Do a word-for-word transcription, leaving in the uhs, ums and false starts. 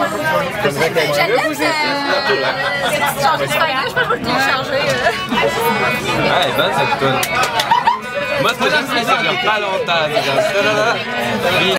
J'aime ça. Changer de feuille, je peux pas le télécharger. Ouais, elle est bonne cette tune. Moi, ce que j'aime, c'est que ça dure pas longtemps.